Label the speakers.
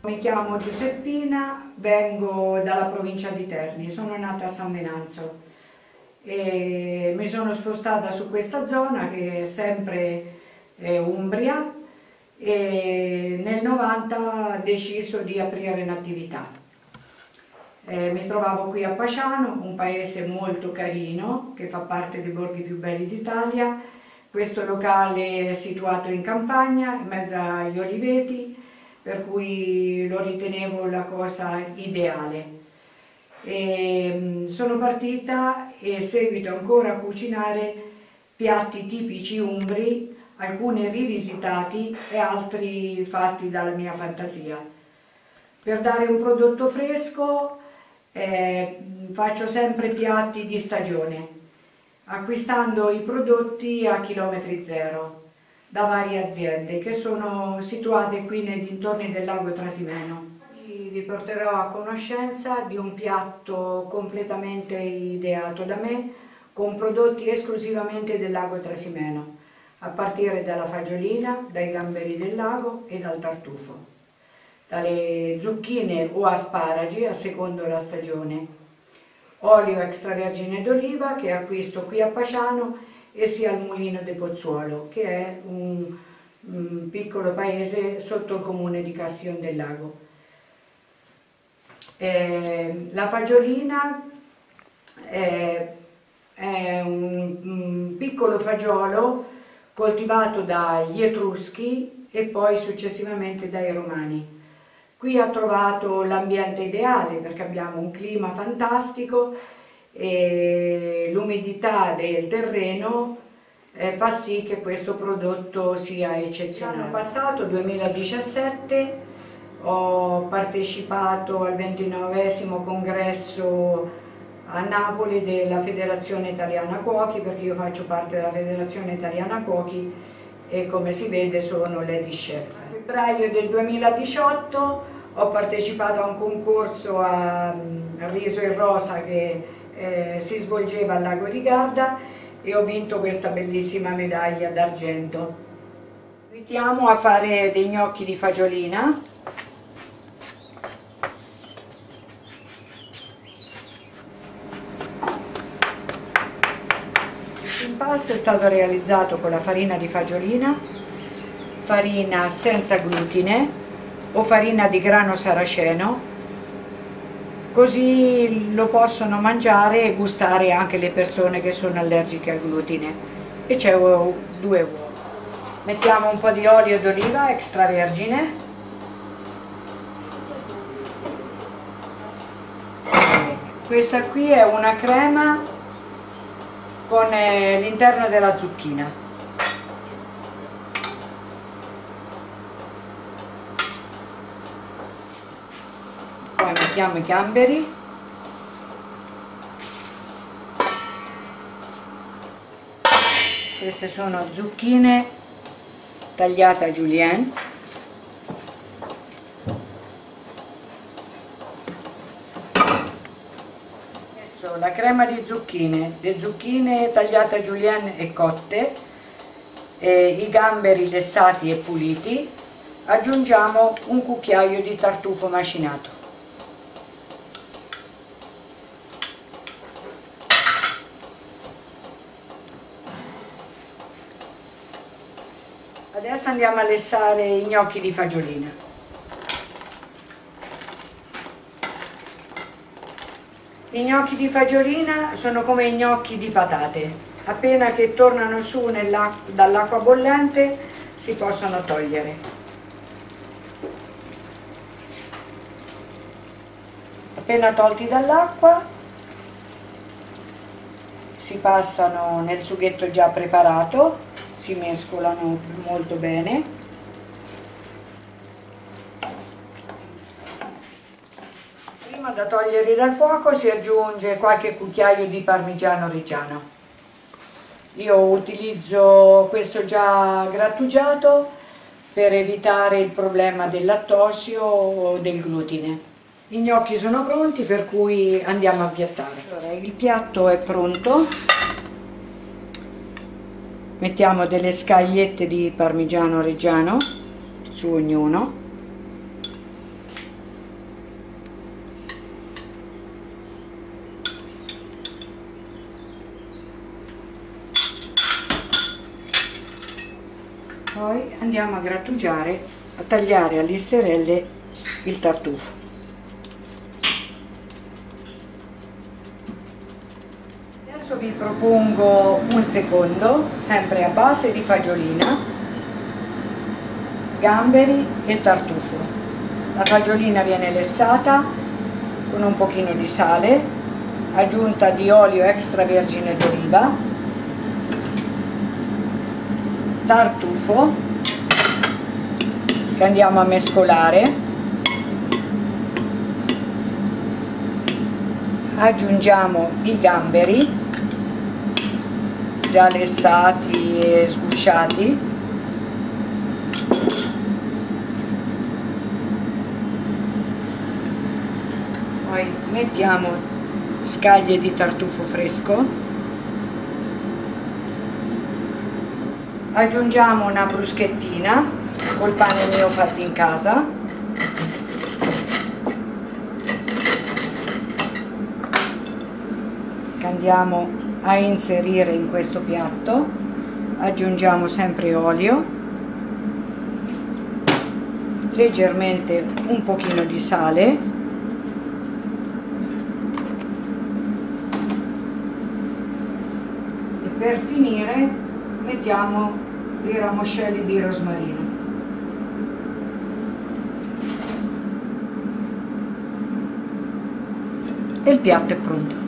Speaker 1: Mi chiamo Giuseppina, vengo dalla provincia di Terni, sono nata a San Venanzo e mi sono spostata su questa zona che è sempre Umbria e nel 90 ho deciso di aprire un'attività. Mi trovavo qui a Paciano, un paese molto carino che fa parte dei borghi più belli d'Italia. Questo locale è situato in campagna, in mezzo agli oliveti, per cui lo ritenevo la cosa ideale. Sono partita e seguito ancora a cucinare piatti tipici umbri, alcuni rivisitati e altri fatti dalla mia fantasia. Per dare un prodotto fresco faccio sempre piatti di stagione, acquistando i prodotti a chilometri zero da varie aziende che sono situate qui nei dintorni del lago Trasimeno. Oggi vi porterò a conoscenza di un piatto completamente ideato da me con prodotti esclusivamente del lago Trasimeno, a partire dalla fagiolina, dai gamberi del lago e dal tartufo, dalle zucchine o asparagi a secondo la stagione, olio extravergine d'oliva che acquisto qui a Paciano e sia al Mulino de Pozzuolo, che è un piccolo paese sotto il comune di Castiglion del Lago. La fagiolina è un piccolo fagiolo coltivato dagli Etruschi e poi successivamente dai Romani. Qui ha trovato l'ambiente ideale perché abbiamo un clima fantastico e l'umidità del terreno fa sì che questo prodotto sia eccezionale. L'anno passato, 2017, ho partecipato al 29esimo congresso a Napoli della Federazione Italiana Cuochi, perché io faccio parte della Federazione Italiana Cuochi e come si vede sono Lady Chef. A febbraio del 2018 ho partecipato a un concorso a riso in rosa che si svolgeva al lago di Garda e ho vinto questa bellissima medaglia d'argento. Invitiamo a fare dei gnocchi di fagiolina. L'impasto è stato realizzato con la farina di fagiolina, farina senza glutine o farina di grano saraceno, così lo possono mangiare e gustare anche le persone che sono allergiche al glutine. E c'è 2 uova. Mettiamo un po' di olio d'oliva extravergine. Questa qui è una crema con l'interno della zucchina. Poi mettiamo i gamberi, queste sono zucchine tagliate a julienne, adesso la crema di zucchine, le zucchine tagliate a julienne e cotte, i gamberi lessati e puliti, aggiungiamo un cucchiaio di tartufo macinato. Adesso andiamo a lessare i gnocchi di fagiolina. I gnocchi di fagiolina sono come i gnocchi di patate, appena che tornano su dall'acqua bollente si possono togliere. Appena tolti dall'acqua si passano nel sughetto già preparato, si mescolano molto bene. Prima da toglierli dal fuoco si aggiunge qualche cucchiaio di parmigiano reggiano. Io utilizzo questo già grattugiato per evitare il problema del lattosio o del glutine. I gnocchi sono pronti, per cui andiamo a piattare. Allora, il piatto è pronto. Mettiamo delle scagliette di parmigiano reggiano su ognuno. Poi andiamo a grattugiare, a tagliare a listerelle il tartufo. Adesso vi propongo un secondo, sempre a base di fagiolina, gamberi e tartufo. La fagiolina viene lessata con un pochino di sale, aggiunta di olio extravergine d'oliva, tartufo che andiamo a mescolare, aggiungiamo i gamberi già lessati e sgusciati, poi mettiamo scaglie di tartufo fresco, aggiungiamo una bruschettina col pane mio fatto in casa, che andiamo a inserire in questo piatto, aggiungiamo sempre olio, leggermente un pochino di sale e per finire mettiamo i ramoscelli di rosmarino. E il piatto è pronto.